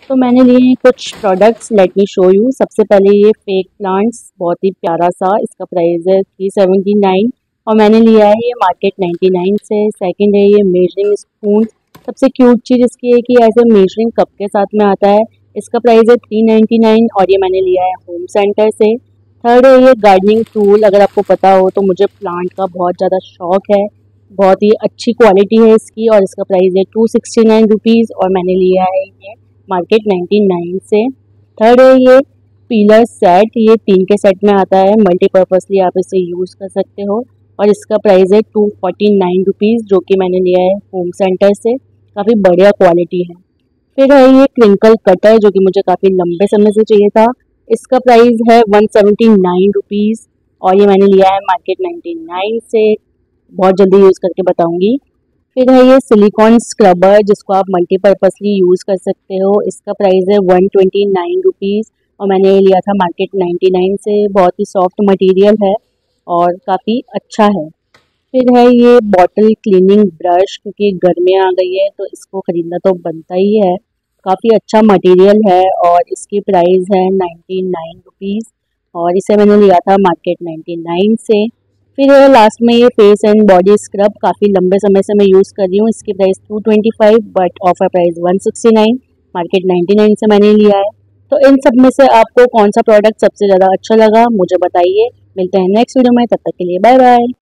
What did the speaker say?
तो मैंने लिए हैं कुछ products, let me show you. सबसे पहले ये फेक प्लांट्स, बहुत ही प्यारा सा, इसका प्राइस है 379 और मैंने लिया है ये मार्केट 99 से। सेकंड है ये मेजरिंग स्पून। सबसे क्यूट चीज़ इसकी है कि ऐसे मेजरिंग कप के साथ में आता है। इसका प्राइस है 399 और ये मैंने लिया है होम सेंटर से। थर्ड है ये गार्डनिंग टूल। अगर आपको पता हो तो मुझे प्लांट का बहुत ज़्यादा शौक है। बहुत ही अच्छी क्वालिटी है इसकी और इसका प्राइस है 269 रुपीज़ और मैंने लिया है ये मार्केट 99 से। थर्ड है ये पीलर सेट। ये 3 के सेट में आता है, मल्टीपर्पसली आप इसे यूज़ कर सकते हो और इसका प्राइस है 249 रुपीज़, जो कि मैंने लिया है होम सेंटर से। काफ़ी बढ़िया क्वालिटी है। फिर है ये क्रिंकल कटर, जो कि मुझे काफ़ी लंबे समय से चाहिए था। इसका प्राइस है 179 रुपीज़ और ये मैंने लिया है मार्केट 99 से। बहुत जल्दी यूज़ करके बताऊंगी। फिर है ये सिलिकॉन स्क्रबर, जिसको आप मल्टीपर्पसली यूज़ कर सकते हो। इसका प्राइस है 129 रुपीज़ और मैंने ये लिया था मार्केट 99 से। बहुत ही सॉफ्ट मटेरियल है और काफ़ी अच्छा है। फिर है ये बॉटल क्लीनिंग ब्रश, क्योंकि गर्मियाँ आ गई है तो इसको ख़रीदना तो बनता ही है। काफ़ी अच्छा मटेरियल है और इसकी प्राइस है 99 रुपीज़ और इसे मैंने लिया था मार्केट 99 से। फिर लास्ट में ये फेस एंड बॉडी स्क्रब, काफ़ी लंबे समय से मैं यूज़ कर रही हूँ। इसकी price 225 but offer price 169, market 99 से मैंने लिया है। तो इन सब में से आपको कौन सा प्रोडक्ट सबसे ज़्यादा अच्छा लगा मुझे बताइए। मिलते हैं नेक्स्ट वीडियो में, तब तक के लिए बाय बाय।